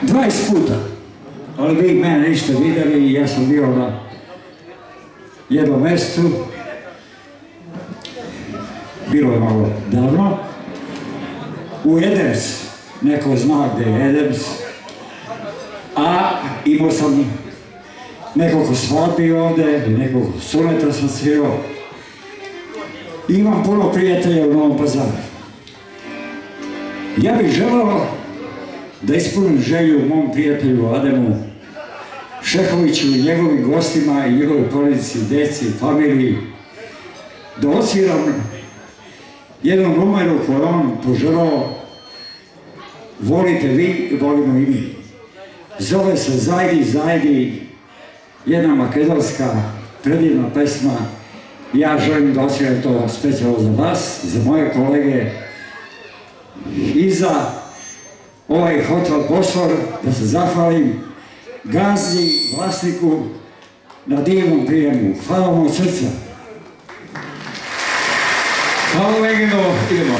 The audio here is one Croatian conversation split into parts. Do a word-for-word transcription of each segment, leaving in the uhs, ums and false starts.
dvadeset puta, ali vi mene niste vidjeli i ja sam bio na jednom mjestu, bilo je malo davno, u Edems, neko zna gdje je Edems, a imao sam nekoliko svadbi ovdje, nekoliko suneta sam svio. Imam puno prijatelja u Novom Pazaru. Ja bih želao da ispunim želju mom prijatelju Ademu Šehoviću i njegovim gostima i njegovoj porodici, djeci, familiji, da odsviram jednu numeru koju on poželao, volite vi, volimo i mi. Zove se Zajdi, Zajdi, jedna makedonska predivna pesma. Ja želim da odsviram to specijalno za vas, za moje kolege i za ovaj hotel Bosfor, da se zahvalim gazdi, vlasniku na divnom prijemu. Hvala vam od srca. Hvala legendo, idemo.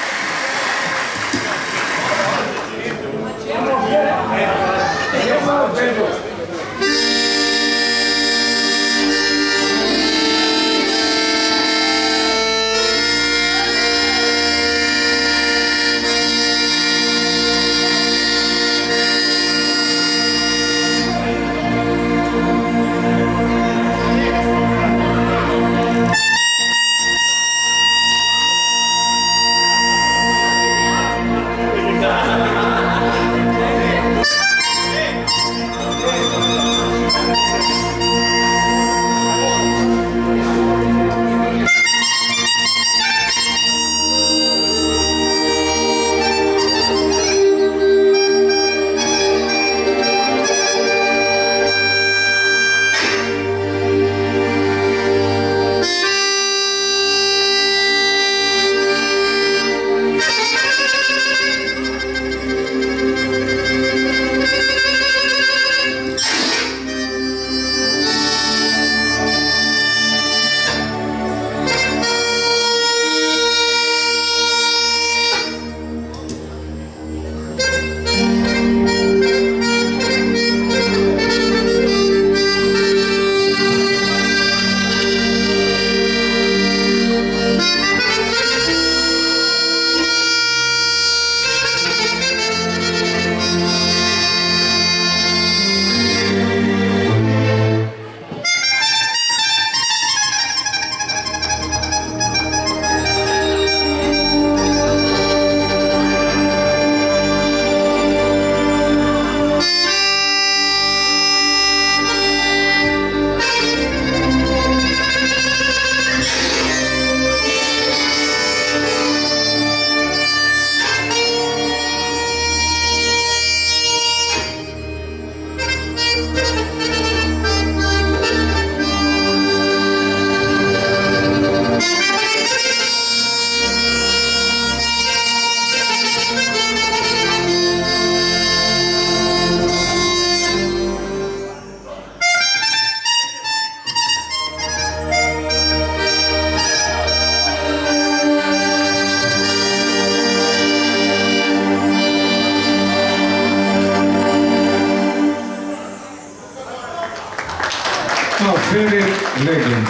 Filip Legenda.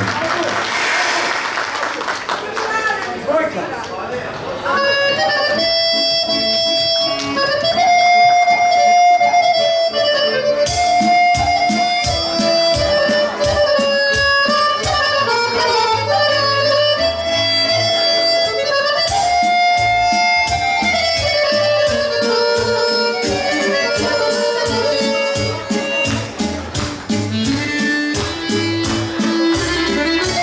Thank you.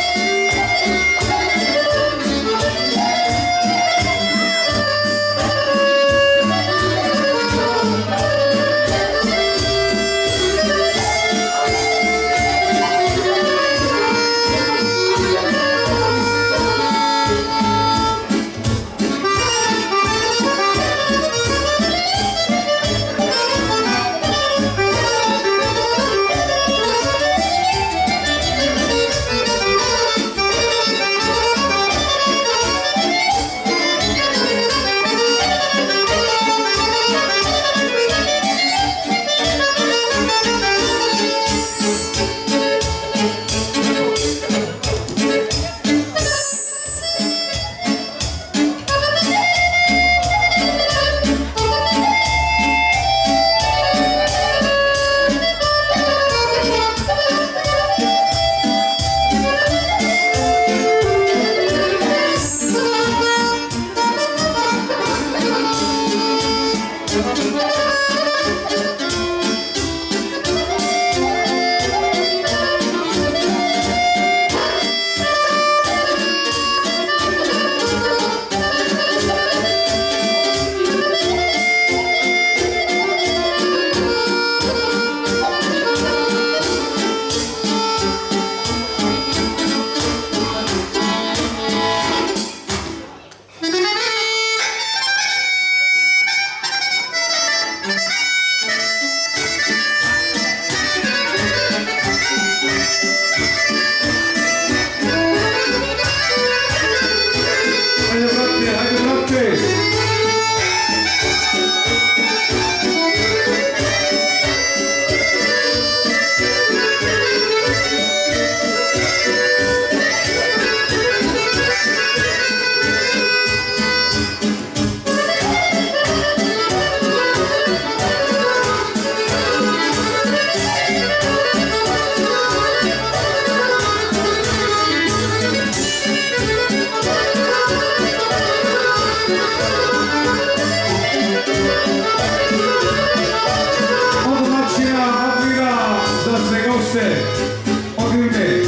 Od domaćina Admira za sve goste od Ime.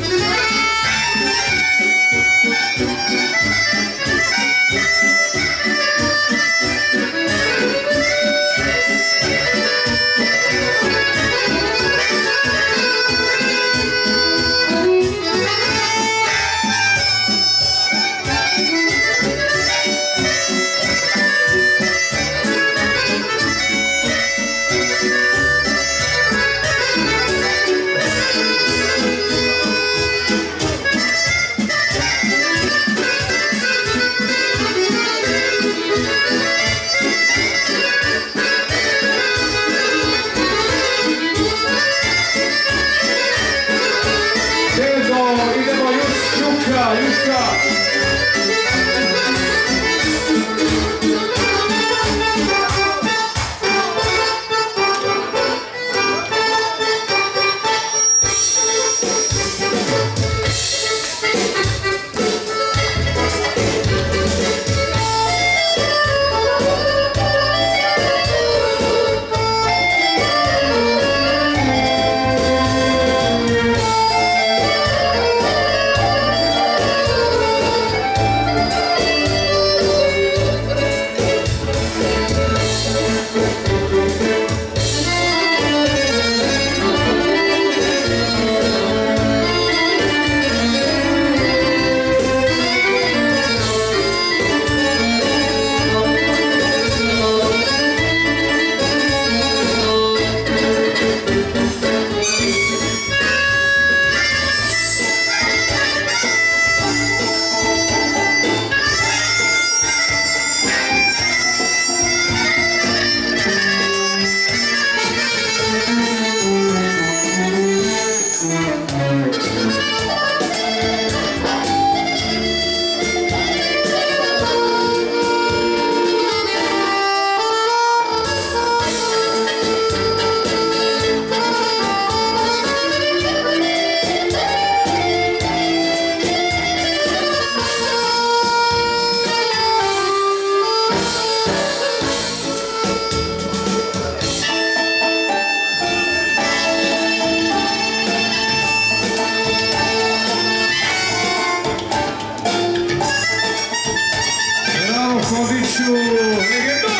Idemo Juka, Juka. Hodiću, legendo!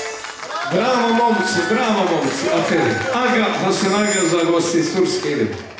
Bravo momci, bravo momci, aferi. Aga, da se nagra za gosti iz Turske idemo.